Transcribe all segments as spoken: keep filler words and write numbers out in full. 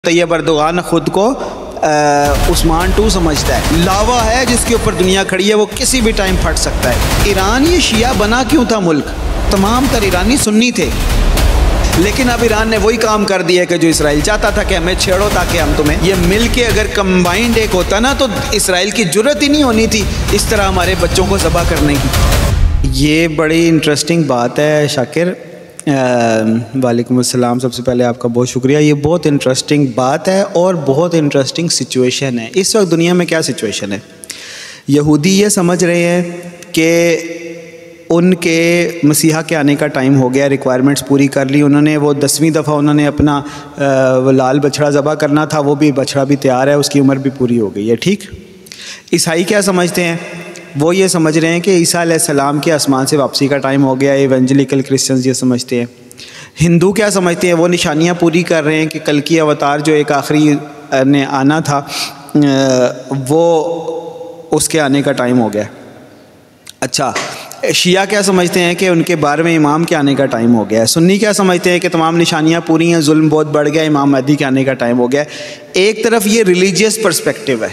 طیب Erdogan خود کو عثمان to سمجھتا ہے، لاوا ہے جس کے اوپر دنیا کھڑی ہے، وہ کسی بھی ٹائم پھٹ سکتا ہے۔ ایران یہ شیعہ بنا کیوں تھا ملک؟ تمام تر ایرانی سنی تھے، لیکن اب ایران نے وہی کام کر دیا کہ جو اسرائیل چاہتا تھا کہ ہمیں چھیڑو تاکہ ہم تمہیں، یہ مل کے اگر کمبائنڈ ایک ہوتا نا تو اسرائیل کی جرت ہی نہیں ہونی تھی اس طرح ہمارے بچوں کو ذبح کرنے کی۔ یہ بڑی انٹرسٹنگ بات ہے شاکر، وعلیکم السلام، سب سے پہلے آپ کا بہت شکریہ۔ یہ بہت انٹرسٹنگ بات ہے اور بہت انٹرسٹنگ سچویشن ہے۔ اس وقت دنیا میں کیا سچویشن ہے؟ یہودی یہ سمجھ رہے ہیں کہ ان کے مسیحا کے آنے کا ٹائم ہو گیا، ریکوائرمنٹس پوری کر لی انہوں نے، وہ دسویں دفعہ انہوں نے اپنا وہ لال بچڑا ذبح کرنا تھا، وہ بھی بچڑا بھی تیار ہے، اس کی عمر بھی پوری ہو گئی ہے، ٹھیک۔ عیسائی کیا سمجھتے ہیں؟ وہ یہ سمجھ رہے ہیں کہ عیسیٰ علیہ السلام کے آسمان سے واپسی کا ٹائم ہو گیا، ایونجلیکل کرسچنز یہ سمجھتے ہیں۔ ہندو کیا سمجھتے ہیں؟ وہ نشانیاں پوری کر رہے ہیں کہ کل کی اوتار جو ایک آخری نے آنا تھا وہ اس کے آنے کا ٹائم ہو گیا۔ اچھا، شیعہ کیا سمجھتے ہیں کہ ان کے بارہویں امام کے آنے کا ٹائم ہو گیا ہے۔ سنی کیا سمجھتے ہیں کہ تمام نشانیاں پوری ہیں، ظلم بہت بڑھ گیا، امام مہدی کے آنے کا ٹائم ہو گیا ہے۔ ایک طرف یہ ریلیجیس پرسپیکٹیو ہے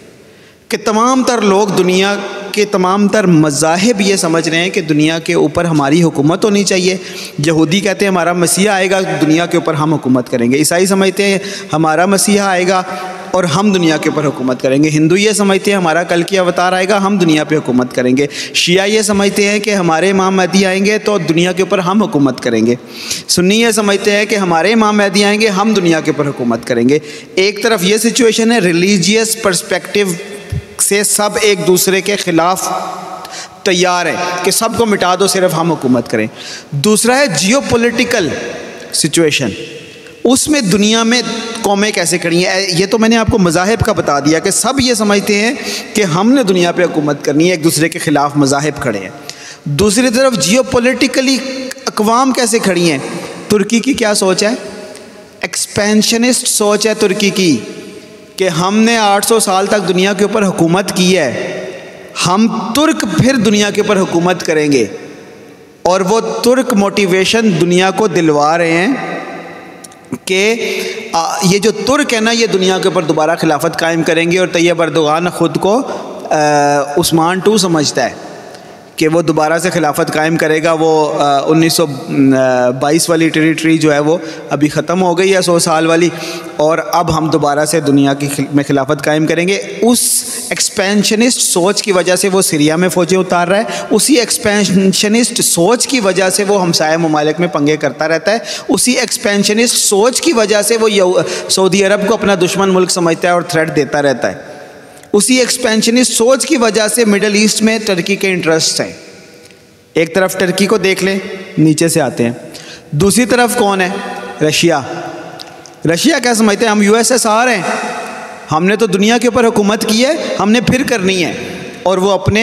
کہ تمام تر لوگ، دنیا کے تمام تر مذاہب یہ سمجھ رہے ہیں کہ دنیا کے اوپر ہماری حکومت ہونی چاہیے۔ یہودی کہتے ہیں ہمارا مسیحا آئے گا، دنیا کے اوپر ہم حکومت کریں گے۔ عیسائی سمجھتے ہیں ہمارا مسیحا آئے گا اور ہم دنیا کے اوپر حکومت کریں گے۔ ہندو یہ سمجھتے ہیں ہمارا کل کی اوتار آئے گا، ہم دنیا پہ حکومت کریں گے۔ شیعہ یہ سمجھتے ہیں کہ ہمارے امام مہدی آئیں گے تو دنیا کے اوپر ہم حکومت کریں گے۔ سنی یہ سمجھتے ہیں کہ ہمارے امام مہدی آئیں گے، ہم دنیا کے اوپر حکومت کریں گے۔ ایک طرف یہ سچویشن ہے، ریلیجیس پرسپیکٹیو سے سب ایک دوسرے کے خلاف تیار ہے کہ سب کو مٹا دو، صرف ہم حکومت کریں۔ دوسرا ہے جیو پولیٹیکل سچویشن، اس میں دنیا میں قومیں کیسے کھڑی ہیں۔ یہ تو میں نے آپ کو مذاہب کا بتا دیا کہ سب یہ سمجھتے ہیں کہ ہم نے دنیا پہ حکومت کرنی ہے، ایک دوسرے کے خلاف مذاہب کھڑے ہیں۔ دوسری طرف جیو پولیٹیکلی اقوام کیسے کھڑی ہیں۔ ترکی کی کیا سوچ ہے؟ ایکسپینشنسٹ سوچ ہے ترکی کی کہ ہم نے آٹھ سو سال تک دنیا کے اوپر حکومت کی ہے، ہم ترک پھر دنیا کے اوپر حکومت کریں گے، اور وہ ترک موٹیویشن دنیا کو دلوا رہے ہیں کہ یہ جو ترک ہے نا یہ دنیا کے اوپر دوبارہ خلافت قائم کریں گے۔ اور طیب اردوغان خود کو عثمان ٹو سمجھتا ہے کہ وہ دوبارہ سے خلافت قائم کرے گا۔ وہ انیس سو بائیس والی ٹریٹری جو ہے وہ ابھی ختم ہو گئی ہے، سو سال والی، اور اب ہم دوبارہ سے دنیا کی میں خلافت قائم کریں گے۔ اس ایکسپینشنسٹ سوچ کی وجہ سے وہ سیریا میں فوجیں اتار رہا ہے، اسی ایکسپینشنسٹ سوچ کی وجہ سے وہ ہمسایہ ممالک میں پنگے کرتا رہتا ہے، اسی ایکسپینشنسٹ سوچ کی وجہ سے وہ سعودی عرب کو اپنا دشمن ملک سمجھتا ہے اور تھریٹ دیتا رہتا ہے، اسی ایکسپینشنسٹ سوچ کی وجہ سے مڈل ایسٹ میں ٹرکی کے انٹرسٹ ہیں۔ ایک طرف ٹرکی کو دیکھ لیں، نیچے سے آتے ہیں، دوسری طرف کون ہے؟ رشیا۔ رشیا کیا سمجھتے ہیں؟ ہم یو ایس ایس آر ہیں، ہم نے تو دنیا کے اوپر حکومت کی ہے، ہم نے پھر کرنی ہے، اور وہ اپنے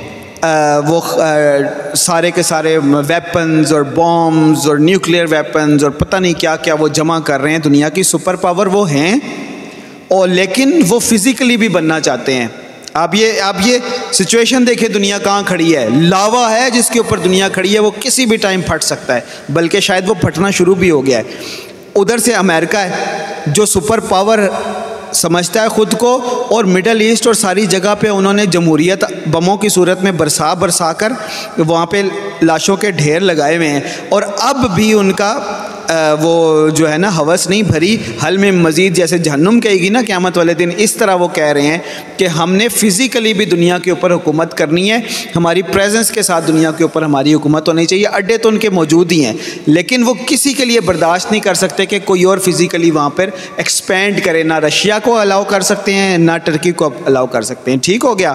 وہ سارے کے سارے ویپنز اور بومز اور نیوکلیئر ویپنز اور پتہ نہیں کیا کیا وہ جمع کر رہے ہیں۔ دنیا کی سپر پاور وہ ہیں، اور لیکن وہ فزیکلی بھی بننا چاہتے ہیں۔ آپ یہ آپ یہ سچویشن دیکھیں، دنیا کہاں کھڑی ہے، لاوا ہے جس کے اوپر دنیا کھڑی ہے، وہ کسی بھی ٹائم پھٹ سکتا ہے، بلکہ شاید وہ پھٹنا شروع بھی ہو گیا ہے۔ ادھر سے امریکہ ہے جو سپر پاور سمجھتا ہے خود کو، اور مڈل ایسٹ اور ساری جگہ پہ انہوں نے جمہوریت بموں کی صورت میں برسا برسا کر وہاں پہ لاشوں کے ڈھیر لگائے ہوئے ہیں، اور اب بھی ان کا وہ جو ہے نا ہوس نہیں بھری، حل میں مزید، جیسے جہنم کہے گی نا قیامت والے دن، اس طرح وہ کہہ رہے ہیں کہ ہم نے فزیکلی بھی دنیا کے اوپر حکومت کرنی ہے، ہماری پریزنس کے ساتھ دنیا کے اوپر ہماری حکومت ہونی چاہیے۔ اڈے تو ان کے موجود ہی ہیں، لیکن وہ کسی کے لیے برداشت نہیں کر سکتے کہ کوئی اور فزیکلی وہاں پر ایکسپینڈ کرے۔ نہ رشیا کو الاؤ کر سکتے ہیں، نہ ٹرکی کو الاؤ کر سکتے ہیں۔ ٹھیک ہو گیا،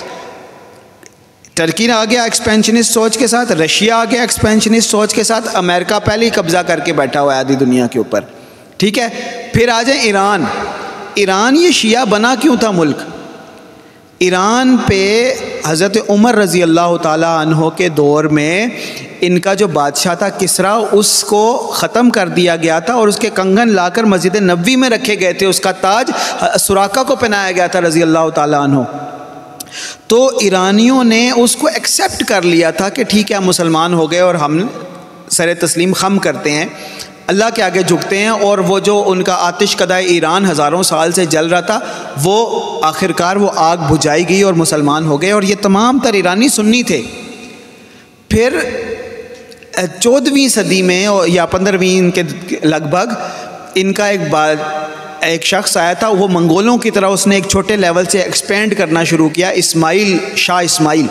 ٹرکی آ گیا ایکسپینشنسٹ سوچ کے ساتھ، رشیا آ گیا ایکسپینشنسٹ سوچ کے ساتھ، امریکہ پہلے ہی قبضہ کر کے بیٹھا ہوا ہے آدھی دنیا کے اوپر، ٹھیک ہے۔ پھر آ جائیں ایران۔ ایران یہ شیعہ بنا کیوں تھا ملک؟ ایران پہ حضرت عمر رضی اللہ تعالیٰ عنہ کے دور میں ان کا جو بادشاہ تھا کسریٰ، اس کو ختم کر دیا گیا تھا، اور اس کے کنگن لا کر مسجد نبوی میں رکھے گئے تھے، اس کا تاج سراقہ کو پہنایا گیا تھا رضی اللہ تعالیٰ عنہ۔ تو ایرانیوں نے اس کو ایکسیپٹ کر لیا تھا کہ ٹھیک ہے ہم مسلمان ہو گئے اور ہم سر تسلیم خم کرتے ہیں، اللہ کے آگے جھکتے ہیں، اور وہ جو ان کا آتش کدہ ایران ہزاروں سال سے جل رہا تھا وہ آخرکار وہ آگ بجھائی گئی اور مسلمان ہو گئے، اور یہ تمام تر ایرانی سنی تھے۔ پھر چودہویں صدی میں یا پندرہویں کے لگ بھگ ان کا ایک بات ایک شخص آیا تھا، وہ منگولوں کی طرح اس نے ایک چھوٹے لیول سے ایکسپینڈ کرنا شروع کیا، اسماعیل شاہ اسماعیل۔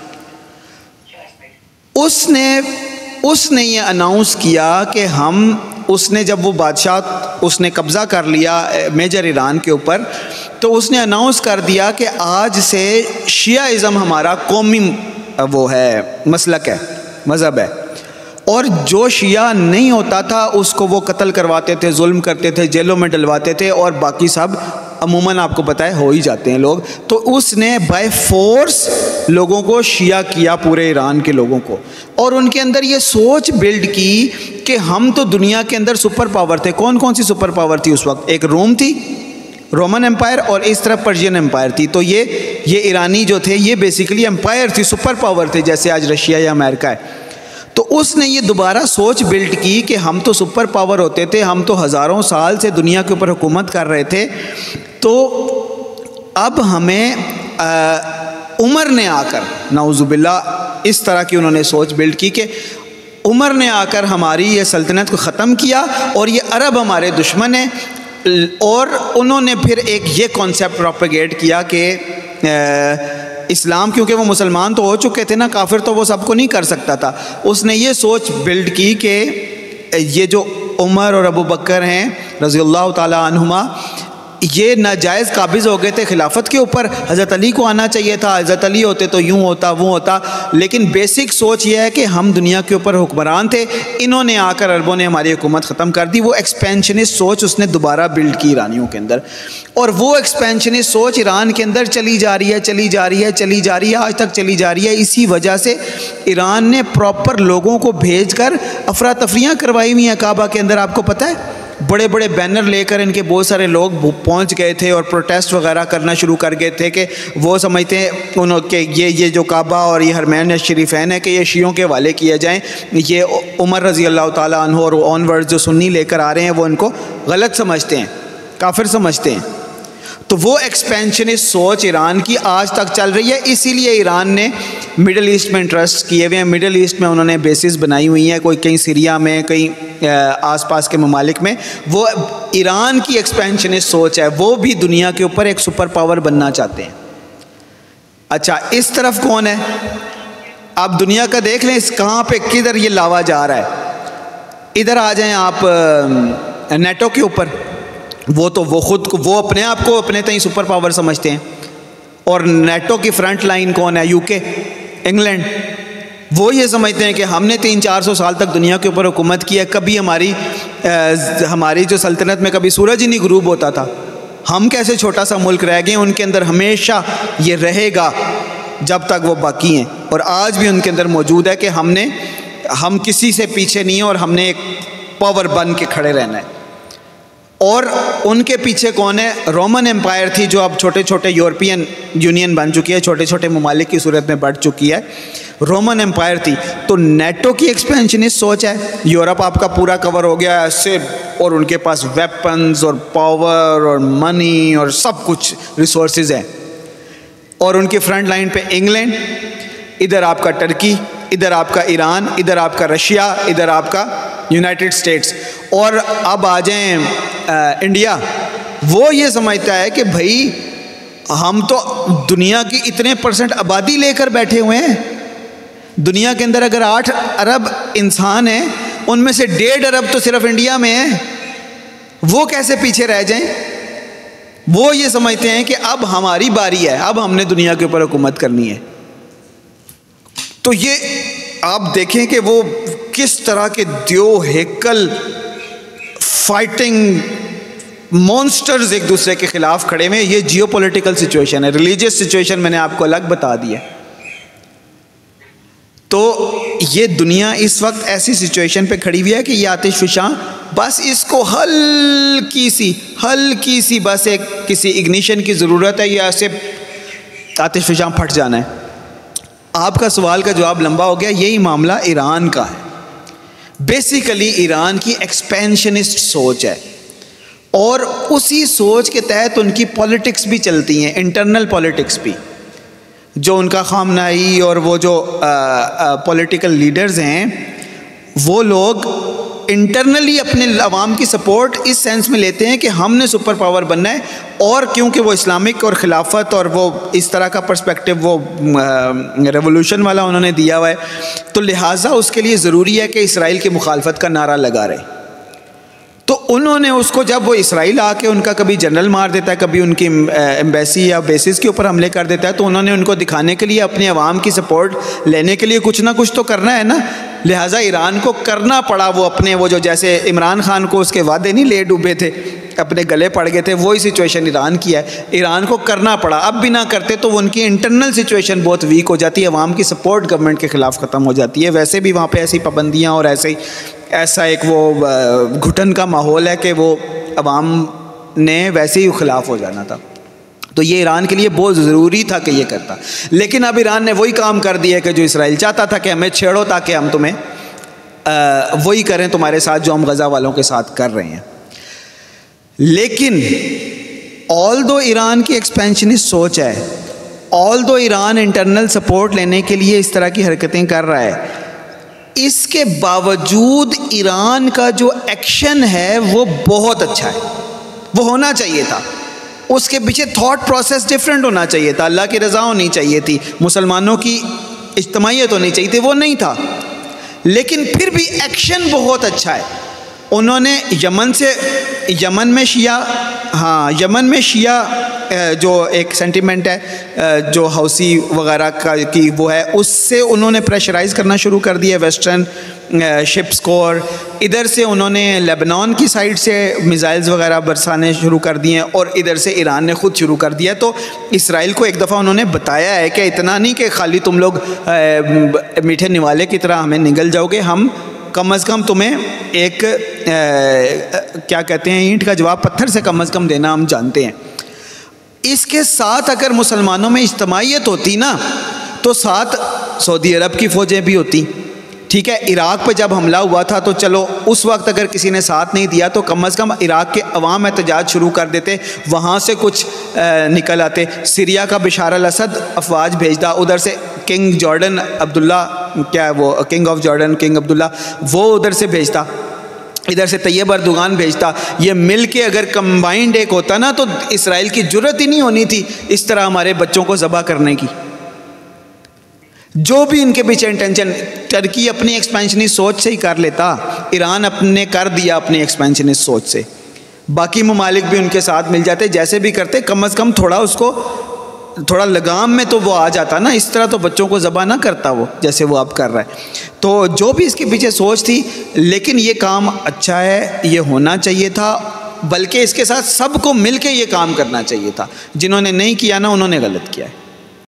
اس نے اس نے یہ اناؤنس کیا کہ ہم اس نے جب وہ بادشاہ اس نے قبضہ کر لیا میجر ایران کے اوپر، تو اس نے اناؤنس کر دیا کہ آج سے شیعہ ازم ہمارا قومی وہ ہے مسلک ہے، مذہب ہے، اور جو شیعہ نہیں ہوتا تھا اس کو وہ قتل کرواتے تھے، ظلم کرتے تھے، جیلوں میں ڈلواتے تھے، اور باقی سب عموماً آپ کو پتہ ہے ہو ہی جاتے ہیں لوگ۔ تو اس نے بائی فورس لوگوں کو شیعہ کیا، پورے ایران کے لوگوں کو، اور ان کے اندر یہ سوچ بلڈ کی کہ ہم تو دنیا کے اندر سپر پاور تھے۔ کون کون سی سپر پاور تھی اس وقت؟ ایک روم تھی، رومن امپائر، اور اس طرف پرشین امپائر تھی۔ تو یہ یہ ایرانی جو تھے یہ بیسیکلی امپائر تھی، سپر پاور تھے، جیسے آج رشیا یا امریکہ ہے۔ تو اس نے یہ دوبارہ سوچ بلڈ کی کہ ہم تو سپر پاور ہوتے تھے، ہم تو ہزاروں سال سے دنیا کے اوپر حکومت کر رہے تھے، تو اب ہمیں عمر نے آ کر، نعوذ باللہ اس طرح کی انہوں نے سوچ بلڈ کی کہ عمر نے آ کر ہماری یہ سلطنت کو ختم کیا، اور یہ عرب ہمارے دشمن ہیں۔ اور انہوں نے پھر ایک یہ کانسیپٹ پروپیگیٹ کیا کہ اسلام، کیونکہ وہ مسلمان تو ہو چکے تھے نا، کافر تو وہ سب کو نہیں کر سکتا تھا، اس نے یہ سوچ بلڈ کی کہ یہ جو عمر اور ابو بکر ہیں رضی اللہ تعالیٰ عنہما، یہ ناجائز قابض ہو گئے تھے خلافت کے اوپر، حضرت علی کو آنا چاہیے تھا، حضرت علی ہوتے تو یوں ہوتا وہ ہوتا، لیکن بیسک سوچ یہ ہے کہ ہم دنیا کے اوپر حکمران تھے، انہوں نے آ کر عربوں نے ہماری حکومت ختم کر دی۔ وہ ایکسپینشنسٹ سوچ اس نے دوبارہ بلڈ کی ایرانیوں کے اندر، اور وہ ایکسپینشنسٹ سوچ ایران کے اندر چلی جا رہی ہے چلی جا رہی ہے چلی جا رہی ہے آج تک چلی جا رہی ہے۔ اسی وجہ سے ایران نے پراپر لوگوں کو بھیج کر افراتفریاں کروائی ہوئی ہیں کعبہ کے اندر۔ آپ کو پتہ ہے بڑے بڑے بینر لے کر ان کے بہت سارے لوگ پہنچ گئے تھے اور پروٹیسٹ وغیرہ کرنا شروع کر گئے تھے کہ وہ سمجھتے ہیں انہوں کہ یہ یہ جو کعبہ اور یہ حرمین شریفین ہے کہ یہ شیعوں کے حوالے کیے جائیں، یہ عمر رضی اللہ تعالیٰ عنہ اور آن ورڈ جو سنی لے کر آ رہے ہیں وہ ان کو غلط سمجھتے ہیں، کافر سمجھتے ہیں۔ تو وہ ایکسپینشنسٹ سوچ ایران کی آج تک چل رہی ہے، اسی لیے ایران نے مڈل ایسٹ میں انٹرسٹ کیے ہوئے ہیں، مڈل ایسٹ میں انہوں نے بیسز بنائی ہوئی ہیں، کوئی کہیں سیریا میں، کہیں آس پاس کے ممالک میں۔ وہ ایران کی ایکسپینشنسٹ سوچ ہے، وہ بھی دنیا کے اوپر ایک سپر پاور بننا چاہتے ہیں۔ اچھا، اس طرف کون ہے؟ آپ دنیا کا دیکھ لیں، اس کہاں پہ کدھر یہ لاوا جا رہا ہے۔ ادھر آ جائیں آپ نیٹو کے اوپر، وہ تو وہ خود کو وہ اپنے آپ کو اپنے تئیں سپر پاور سمجھتے ہیں، اور نیٹو کی فرنٹ لائن کون ہے؟ یو کے، انگلینڈ۔ وہ یہ سمجھتے ہیں کہ ہم نے تین چار سو سال تک دنیا کے اوپر حکومت کی ہے، کبھی ہماری ہماری جو سلطنت میں کبھی سورج ہی نہیں غروب ہوتا تھا، ہم کیسے چھوٹا سا ملک رہ گئے؟ ان کے اندر ہمیشہ یہ رہے گا جب تک وہ باقی ہیں، اور آج بھی ان کے اندر موجود ہے کہ ہم نے ہم کسی سے پیچھے نہیں ہیں اور ہم نے ایک پاور بن کے کھڑے رہنا ہے۔ اور ان کے پیچھے کون ہے؟ رومن امپائر تھی، جو اب چھوٹے چھوٹے یورپین یونین بن چکی ہے، چھوٹے چھوٹے ممالک کی صورت میں بڑھ چکی ہے، رومن امپائر تھی۔ تو نیٹو کی ایکسپینشنسٹ سوچ ہے، یورپ آپ کا پورا کور ہو گیا ایسے، اور ان کے پاس ویپنز اور پاور اور منی اور سب کچھ ریسورسز ہیں، اور ان کی فرنٹ لائن پہ انگلینڈ، ادھر آپ کا ٹرکی، ادھر آپ کا ایران، ادھر آپ کا رشیا، ادھر آپ کا یونائٹڈ اسٹیٹس۔ اور اب آ جائیں انڈیا، وہ یہ سمجھتا ہے کہ بھائی ہم تو دنیا کی اتنے پرسنٹ آبادی لے کر بیٹھے ہوئے ہیں، دنیا کے اندر اگر آٹھ ارب انسان ہیں، ان میں سے ڈیڑھ ارب تو صرف انڈیا میں ہیں، وہ کیسے پیچھے رہ جائیں؟ وہ یہ سمجھتے ہیں کہ اب ہماری باری ہے، اب ہم نے دنیا کے اوپر حکومت کرنی ہے۔ تو یہ آپ دیکھیں کہ وہ کس طرح کے دیو ہیکل فائٹنگ مونسٹرز ایک دوسرے کے خلاف کھڑے ہوئے۔ یہ جیو پولیٹیکل سچویشن ہے، ریلیجیس سچویشن میں نے آپ کو الگ بتا دیا۔ تو یہ دنیا اس وقت ایسی سچویشن پہ کھڑی ہوئی ہے کہ یہ آتش فشاں بس اس کو ہلکی سی ہلکی سی بس ایک کسی اگنیشن کی ضرورت ہے، یہ ایسے آتش فشاں پھٹ جانا ہے۔ آپ کا سوال کا جواب لمبا ہو گیا، یہی معاملہ ایران کا ہے۔ بیسیکلی ایران کی ایکسپینشنسٹ سوچ ہے، اور اسی سوچ کے تحت ان کی پولیٹکس بھی چلتی ہیں، انٹرنل پولیٹکس بھی. جو ان کا خامنائی اور وہ جو پولیٹیکل لیڈرز ہیں وہ لوگ انٹرنلی اپنے عوام کی سپورٹ اس سینس میں لیتے ہیں کہ ہم نے سپر پاور بننا ہے، اور کیونکہ وہ اسلامک اور خلافت اور وہ اس طرح کا پرسپیکٹو وہ ریولوشن والا انہوں نے دیا ہوا ہے، تو لہٰذا اس کے لیے ضروری ہے کہ اسرائیل کی مخالفت کا نعرہ لگا رہے. تو انہوں نے اس کو، جب وہ اسرائیل آ کے ان کا کبھی جنرل مار دیتا ہے، کبھی ان کی ایمبیسی یا بیسز کے اوپر حملے کر دیتا ہے، تو انہوں نے ان کو دکھانے کے لیے اپنے عوام کی سپورٹ لینے کے لیے کچھ نہ کچھ تو کرنا ہے نا. لہٰذا ایران کو کرنا پڑا وہ اپنے وہ جو جیسے عمران خان کو اس کے وعدے نہیں لے ڈوبے تھے، اپنے گلے پڑ گئے تھے، وہی سچویشن ایران کی ہے. ایران کو کرنا پڑا. اب بھی نہ کرتے تو وہ ان کی انٹرنل سچویشن بہت ویک ہو جاتی ہے، عوام کی سپورٹ گورنمنٹ کے خلاف ختم ہو جاتی ہے. ویسے بھی وہاں پہ ایسی پابندیاں اور ایسے ایسا ایک وہ گھٹن کا ماحول ہے کہ وہ عوام نے ویسے ہی خلاف ہو جانا تھا. تو یہ ایران کے لیے بہت ضروری تھا کہ یہ کرتا. لیکن اب ایران نے وہی کام کر دیا کہ جو اسرائیل چاہتا تھا کہ ہمیں چھیڑو تاکہ ہم تمہیں وہی کریں تمہارے ساتھ جو ہم غزہ والوں کے ساتھ کر رہے ہیں. لیکن آل دو ایران کی ایکسپینشنسٹ سوچ ہے، آل دو ایران انٹرنل سپورٹ لینے کے لیے اس طرح کی حرکتیں کر رہا ہے، اس کے باوجود ایران کا جو ایکشن ہے وہ بہت اچھا ہے. وہ ہونا چاہیے تھا، اس کے پیچھے تھاٹ پروسیس ڈیفرنٹ ہونا چاہیے تھا، اللہ کی رضا ہونی چاہیے تھی، مسلمانوں کی اجتماعیت ہونی چاہیے تھی، وہ نہیں تھا. لیکن پھر بھی ایکشن بہت اچھا ہے. انہوں نے یمن سے، یمن میں شیعہ، ہاں یمن میں شیعہ جو ایک سینٹیمنٹ ہے جو حوثی وغیرہ کا کی وہ ہے، اس سے انہوں نے پریشرائز کرنا شروع کر دیا ویسٹرن شپس کو، اور ادھر سے انہوں نے لیبنان کی سائڈ سے میزائلز وغیرہ برسانے شروع کر دیے ہیں، اور ادھر سے ایران نے خود شروع کر دیا. تو اسرائیل کو ایک دفعہ انہوں نے بتایا ہے کہ اتنا نہیں کہ خالی تم لوگ میٹھے نوالے کی طرح ہمیں نگل جاؤ گے، ہم کم از کم تمہیں ایک کیا کہتے ہیں اینٹ کا جواب پتھر سے کم از کم دینا ہم جانتے ہیں. اس کے ساتھ اگر مسلمانوں میں اجتماعیت ہوتی نا تو ساتھ سعودی عرب کی فوجیں بھی ہوتی. ٹھیک ہے، عراق پہ جب حملہ ہوا تھا تو چلو اس وقت اگر کسی نے ساتھ نہیں دیا تو کم از کم عراق کے عوام احتجاج شروع کر دیتے، وہاں سے کچھ نکل آتے. سیریا کا بشار الاسد افواج بھیجتا، ادھر سے کنگ جارڈن عبداللہ، کیا وہ کنگ آف جارڈن کنگ عبداللہ وہ ادھر سے بھیجتا، ادھر سے طیب اردوغان بھیجتا. یہ مل کے اگر کمبائنڈ ایک ہوتا نا تو اسرائیل کی جرت ہی نہیں ہونی تھی اس طرح ہمارے بچوں کو ذبح کرنے کی. جو بھی ان کے پیچھے انٹینشن، ترکی اپنی ایکسپینشنی سوچ سے ہی کر لیتا، ایران اپنے کر دیا اپنی ایکسپینشنی سوچ سے، باقی ممالک بھی ان کے ساتھ مل جاتے، جیسے بھی کرتے کم از کم تھوڑا اس کو تھوڑا لگام میں تو وہ آ جاتا نا. اس طرح تو بچوں کو ذبح نہ کرتا وہ جیسے وہ اب کر رہا ہے. تو جو بھی اس کے پیچھے سوچ تھی، لیکن یہ کام اچھا ہے، یہ ہونا چاہیے تھا، بلکہ اس کے ساتھ سب کو مل کے یہ کام کرنا چاہیے تھا. جنہوں نے نہیں کیا نا انہوں نے غلط کیا ہے.